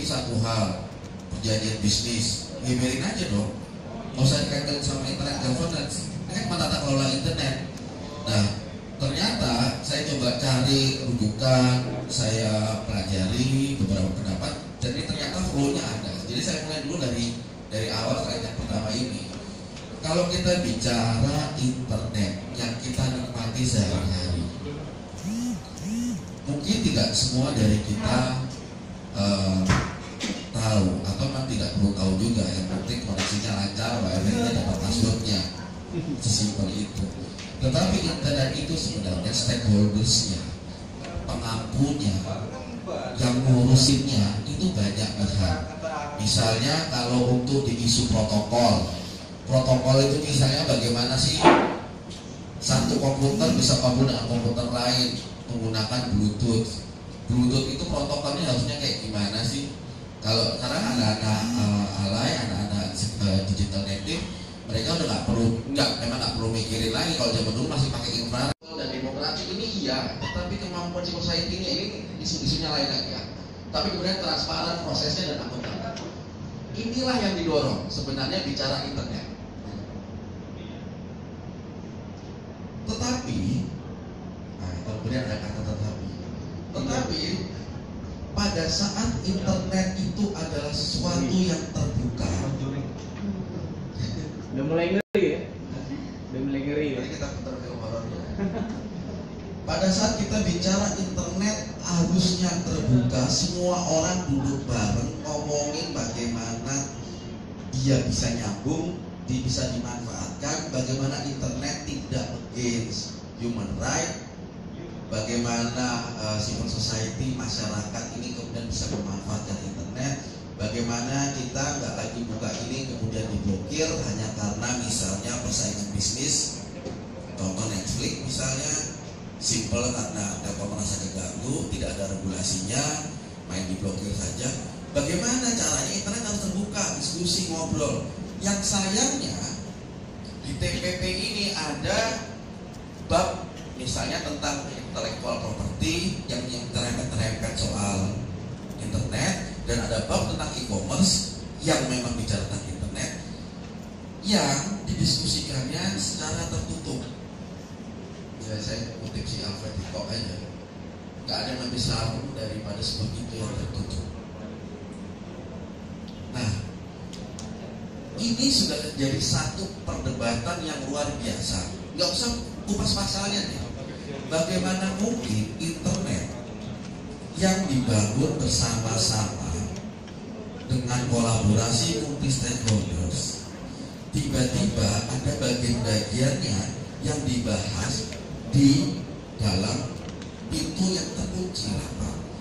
bikin satu hal, perjanjian bisnis, ya biarin aja dong, nggak usah dikaitkan sama internet governance. Ini kan tata kelola internet. Nah, ternyata saya coba cari rujukan, saya pelajari beberapa pendapat, dan ini ternyata flow-nya ada. Jadi saya mulai dulu dari awal terkait yang pertama ini. Kalau kita bicara internet yang kita nikmati sehari-hari, mungkin tidak semua dari kita tahu, atau memang tidak perlu tahu juga. Yang penting koneksinya lancar, wifi-nya dapat passwordnya, sesimpel itu. Tetapi internet itu sebenarnya stakeholders-nya, pengampunya, yang ngurusinnya itu banyak pihak. Misalnya kalau untuk di isu protokol itu misalnya bagaimana sih satu komputer bisa gabung dengan komputer lain menggunakan Bluetooth itu protokolnya harusnya kayak gimana sih? Kalau sekarang anak-anak alay, anak-anak digital native, mereka udah memang nggak perlu mikirin lagi. Kalau zaman dulu masih pakai infrared dan demokrasi ini iya, tapi kemampuan civil society-nya ini isu-isunya lain lagi ya. Tapi kemudian transparan prosesnya dan akuntabel. Inilah yang didorong sebenarnya bicara internet. Tetapi, kemudian ada kata tetapi pada saat internet itu adalah sesuatu yang terbuka. Udah mulai ngeri ya? Udah mulai ngeri ya? Mari kita putar film horornya. Pada saat kita bicara internet harusnya terbuka, semua orang duduk bareng ngomongin bagaimana dia bisa nyambung, dia bisa dimanfaatkan, bagaimana internet tidak against human right, bagaimana civil society, masyarakat ini kemudian bisa memanfaatkan internet, bagaimana kita nggak lagi buka ini kemudian diblokir hanya karena misalnya persaingan bisnis, contoh Netflix misalnya, simple karena Telkom merasa keganggu, tidak ada regulasinya, main diblokir saja. Bagaimana caranya internet harus terbuka, diskusi, ngobrol. Yang sayangnya di TPP ini ada bab misalnya tentang intellectual property yang terempet soal internet, dan ada bab tentang e-commerce yang memang bicara tentang internet yang didiskusikannya secara tertutup. Ya, saya kutip si Alfred Hitchcock aja, nggak ada yang lebih saru daripada sebegitu yang tertutup. Nah, ini sudah jadi satu perdebatan yang luar biasa. Nggak usah kupas pasalnya nih. Bagaimana mungkin internet yang dibangun bersama-sama dengan kolaborasi multi stakeholders, tiba-tiba ada bagian-bagiannya yang dibahas di dalam pintu yang terkunci rapat.